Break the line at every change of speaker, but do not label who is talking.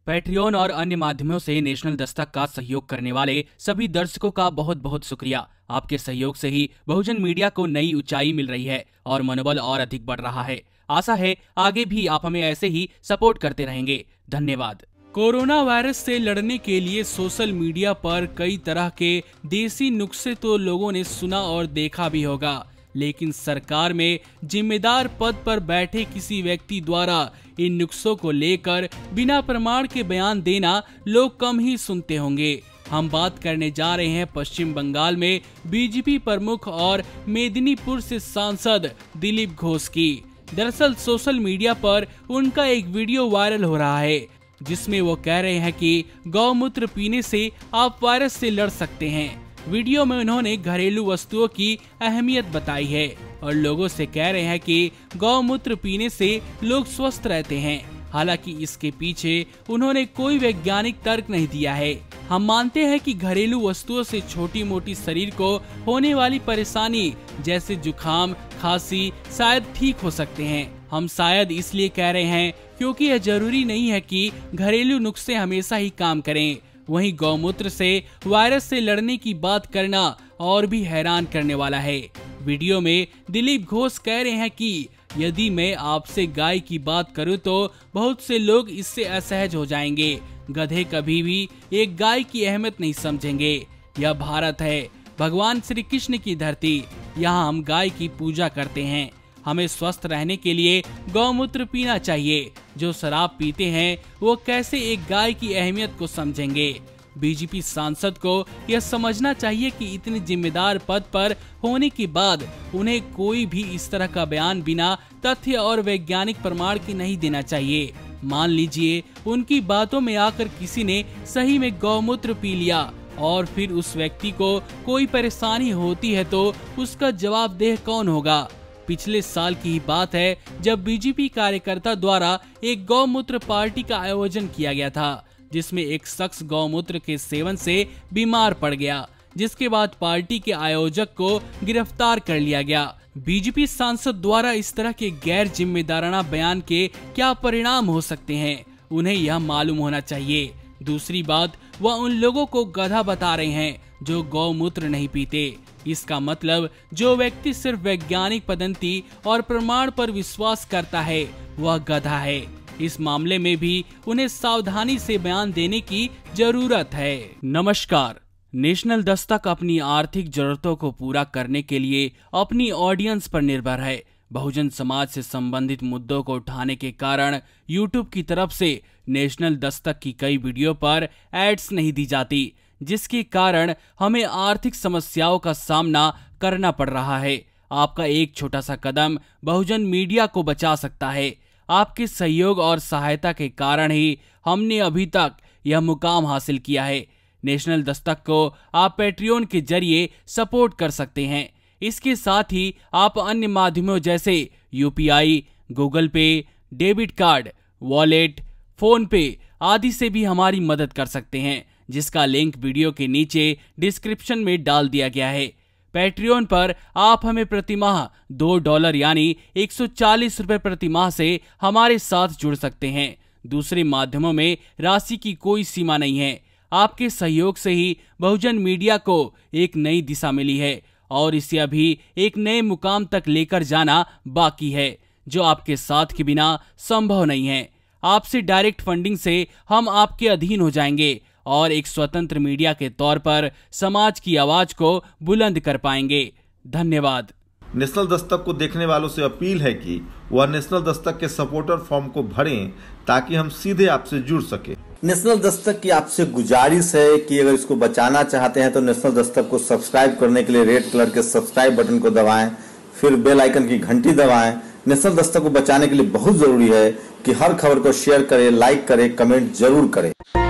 Patreon और अन्य माध्यमों से नेशनल दस्तक का सहयोग करने वाले सभी दर्शकों का बहुत बहुत शुक्रिया। आपके सहयोग से ही बहुजन मीडिया को नई ऊंचाई मिल रही है और मनोबल और अधिक बढ़ रहा है। आशा है आगे भी आप हमें ऐसे ही सपोर्ट करते रहेंगे। धन्यवाद।
कोरोना वायरस से लड़ने के लिए सोशल मीडिया पर कई तरह के देसी नुस्खे तो लोगों ने सुना और देखा भी होगा, लेकिन सरकार में जिम्मेदार पद पर बैठे किसी व्यक्ति द्वारा इन नुस्खों को लेकर बिना प्रमाण के बयान देना लोग कम ही सुनते होंगे। हम बात करने जा रहे हैं पश्चिम बंगाल में बीजेपी प्रमुख और मेदिनीपुर से सांसद दिलीप घोष की। दरअसल सोशल मीडिया पर उनका एक वीडियो वायरल हो रहा है जिसमें वो कह रहे हैं कि गौमूत्र पीने से आप वायरस से लड़ सकते हैं। वीडियो में उन्होंने घरेलू वस्तुओं की अहमियत बताई है और लोगों से कह रहे हैं कि गौमूत्र पीने से लोग स्वस्थ रहते हैं। हालांकि इसके पीछे उन्होंने कोई वैज्ञानिक तर्क नहीं दिया है। हम मानते हैं कि घरेलू वस्तुओं से छोटी मोटी शरीर को होने वाली परेशानी जैसे जुकाम, खांसी शायद ठीक हो सकते हैं। हम शायद इसलिए कह रहे हैं क्योंकि यह जरूरी नहीं है कि घरेलू नुस्खे हमेशा ही काम करें। वहीं गौमूत्र से वायरस से लड़ने की बात करना और भी हैरान करने वाला है। वीडियो में दिलीप घोष कह रहे हैं कि यदि मैं आपसे गाय की बात करूं तो बहुत से लोग इससे असहज हो जाएंगे। गधे कभी भी एक गाय की अहमियत नहीं समझेंगे। यह भारत है, भगवान श्री कृष्ण की धरती। यहाँ हम गाय की पूजा करते हैं। हमें स्वस्थ रहने के लिए गौमूत्र पीना चाहिए। जो शराब पीते हैं वो कैसे एक गाय की अहमियत को समझेंगे। बीजेपी सांसद को यह समझना चाहिए कि इतने जिम्मेदार पद पर होने के बाद उन्हें कोई भी इस तरह का बयान बिना तथ्य और वैज्ञानिक प्रमाण के नहीं देना चाहिए। मान लीजिए उनकी बातों में आकर किसी ने सही में गौमूत्र पी लिया और फिर उस व्यक्ति को कोई परेशानी होती है तो उसका जवाबदेह कौन होगा। पिछले साल की ही बात है जब बीजेपी कार्यकर्ता द्वारा एक गौमूत्र पार्टी का आयोजन किया गया था जिसमें एक शख्स गौमूत्र के सेवन से बीमार पड़ गया, जिसके बाद पार्टी के आयोजक को गिरफ्तार कर लिया गया। बीजेपी सांसद द्वारा इस तरह के गैर जिम्मेदाराना बयान के क्या परिणाम हो सकते हैं, उन्हें यह मालूम होना चाहिए। दूसरी बात, वह उन लोगों को गधा बता रहे हैं जो गौमूत्र नहीं पीते। इसका मतलब जो व्यक्ति सिर्फ वैज्ञानिक पद्धति और प्रमाण पर विश्वास करता है वह गधा है। इस मामले में भी उन्हें सावधानी से बयान देने की जरूरत है। नमस्कार। नेशनल दस्तक अपनी आर्थिक जरूरतों को पूरा करने के लिए अपनी ऑडियंस पर निर्भर है। बहुजन समाज से संबंधित मुद्दों को उठाने के कारण यूट्यूब की तरफ से नेशनल दस्तक की कई वीडियो पर एड्स नहीं दी जाती, जिसके कारण हमें आर्थिक समस्याओं का सामना करना पड़ रहा है। आपका एक छोटा सा कदम बहुजन मीडिया को बचा सकता है। आपके सहयोग और सहायता के कारण ही हमने अभी तक यह मुकाम हासिल किया है। नेशनल दस्तक को आप पैट्रियन के जरिए सपोर्ट कर सकते हैं। इसके साथ ही आप अन्य माध्यमों जैसे UPI, Google Pay, debit card, wallet, PhonePe आदि से भी हमारी मदद कर सकते हैं, जिसका लिंक वीडियो के नीचे डिस्क्रिप्शन में डाल दिया गया है। पैट्रियन पर आप हमें प्रतिमाह $2 यानी 140 रुपए प्रति माह से हमारे साथ जुड़ सकते हैं। दूसरे माध्यमों में राशि की कोई सीमा नहीं है। आपके सहयोग से ही बहुजन मीडिया को एक नई दिशा मिली है और इसे अभी एक नए मुकाम तक लेकर जाना बाकी है, जो आपके साथ के बिना संभव नहीं है। आपसे डायरेक्ट फंडिंग से हम आपके अधीन हो जाएंगे और एक स्वतंत्र मीडिया के तौर पर समाज की आवाज को बुलंद कर पाएंगे। धन्यवाद।
नेशनल दस्तक को देखने वालों से अपील है कि वह नेशनल दस्तक के सपोर्टर फॉर्म को भरें ताकि हम सीधे आपसे जुड़ सके।
नेशनल दस्तक की आपसे गुजारिश है कि अगर इसको बचाना चाहते हैं तो नेशनल दस्तक को सब्सक्राइब करने के लिए रेड कलर के सब्सक्राइब बटन को दबाएं, फिर बेल आइकन की घंटी दबाएं। नेशनल दस्तक को बचाने के लिए बहुत जरूरी है कि हर खबर को शेयर करें, लाइक करें, कमेंट जरूर करें।